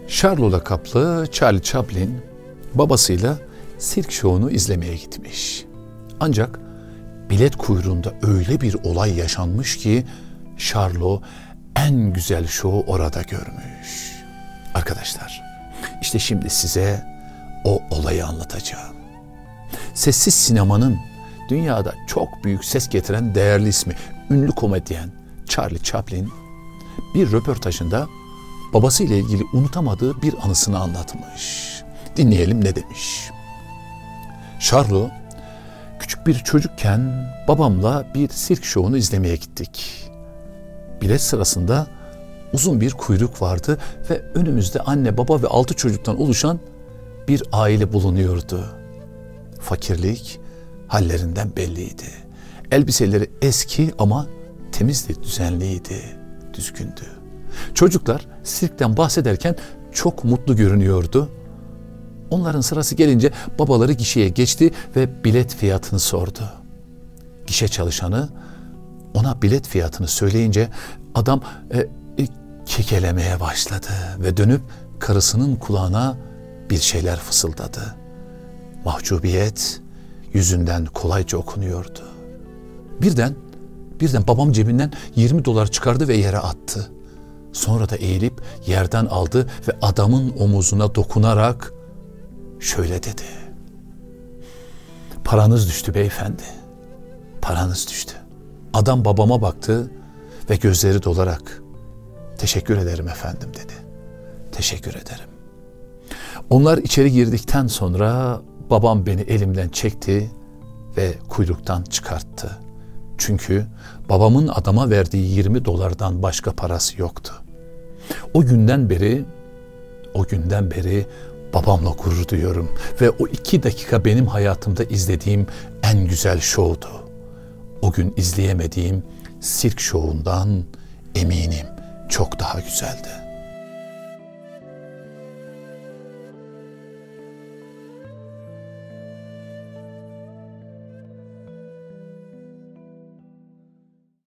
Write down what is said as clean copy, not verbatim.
Charles lakaplı Charlie Chaplin babasıyla sirk şovunu izlemeye gitmiş. Ancak bilet kuyruğunda öyle bir olay yaşanmış ki Charles en güzel şovu orada görmüş. Arkadaşlar, işte şimdi size o olayı anlatacağım. Sessiz sinemanın dünyada çok büyük ses getiren değerli ismi, ünlü komedyen Charlie Chaplin bir röportajında babasıyla ilgili unutamadığı bir anısını anlatmış. Dinleyelim ne demiş. Charles, küçük bir çocukken babamla bir sirk şovunu izlemeye gittik. Bilet sırasında uzun bir kuyruk vardı ve önümüzde anne, baba ve 6 çocuktan oluşan bir aile bulunuyordu. Fakirlik hallerinden belliydi. Elbiseleri eski ama temizdi, düzenliydi, düzgündü. Çocuklar sirkten bahsederken çok mutlu görünüyordu. Onların sırası gelince babaları gişeye geçti ve bilet fiyatını sordu. Gişe çalışanı ona bilet fiyatını söyleyince adam kekelemeye başladı ve dönüp karısının kulağına bir şeyler fısıldadı. Mahcubiyet yüzünden kolayca okunuyordu. Birden babam cebinden $20 çıkardı ve yere attı. Sonra da eğilip yerden aldı ve adamın omuzuna dokunarak şöyle dedi. Paranız düştü beyefendi. Paranız düştü. Adam babama baktı ve gözleri dolarak teşekkür ederim efendim dedi. Teşekkür ederim. Onlar içeri girdikten sonra babam beni elimden çekti ve kuyruktan çıkarttı. Çünkü babamın adama verdiği $20'dan başka parası yoktu. O günden beri babamla gurur duyuyorum ve o 2 dakika benim hayatımda izlediğim en güzel şovdu. O gün izleyemediğim sirk şovundan eminim çok daha güzeldi.